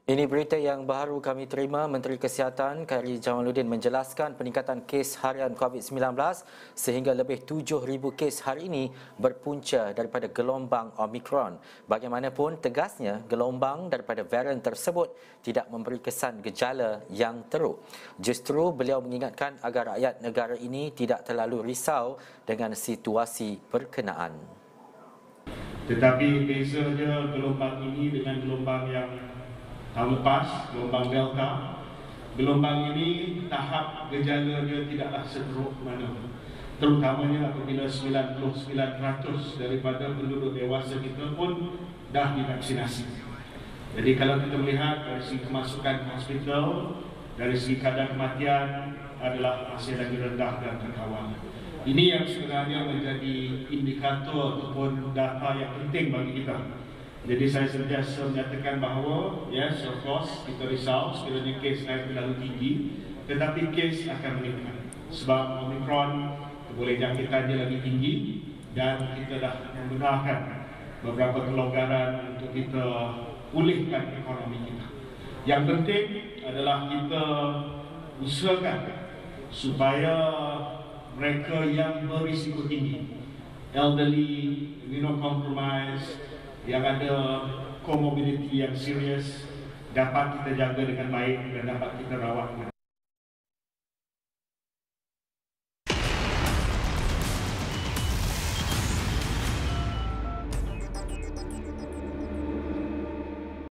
Ini berita yang baru kami terima. Menteri Kesihatan Khairy Jamaluddin menjelaskan peningkatan kes harian COVID-19 sehingga lebih 7,000 kes hari ini berpunca daripada gelombang Omicron. Bagaimanapun, tegasnya gelombang daripada varian tersebut tidak memberi kesan gejala yang teruk. Justru beliau mengingatkan agar rakyat negara ini tidak terlalu risau dengan situasi berkenaan. Tetapi bezanya gelombang ini dengan gelombang yang tahun lepas, gelombang Delta, gelombang ini tahap gejala dia tidaklah seteruk mana. Terutamanya apabila 99% daripada penduduk dewasa kita pun dah divaksinasi. Jadi kalau kita melihat dari segi kemasukan hospital, dari segi kadar kematian adalah masih lagi rendah dan terkawal. Ini yang sebenarnya menjadi indikator ataupun data yang penting bagi kita. Jadi saya sentiasa menyatakan bahawa yes, of course, kita risau sekiranya kes naik terlalu tinggi, tetapi kes akan meningkat. Sebab Omicron boleh jangkitannya lagi tinggi dan kita dah membenarkan beberapa kelonggaran untuk kita pulihkan ekonomi kita. Yang penting adalah kita usahakan supaya mereka yang berisiko tinggi, elderly, immunocompromised, yang ada comorbidity yang serius dapat kita jaga dengan baik dan dapat kita rawat.